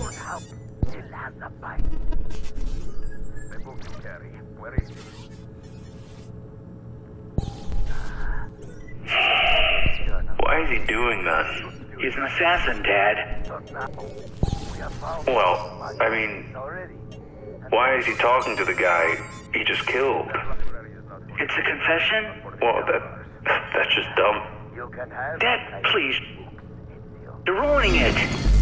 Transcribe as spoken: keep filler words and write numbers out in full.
Why is he doing that? He's an assassin, Dad. Well, I mean, why is he talking to the guy he just killed? It's a confession? Well, that that's just dumb. Dad, please. You're ruining it.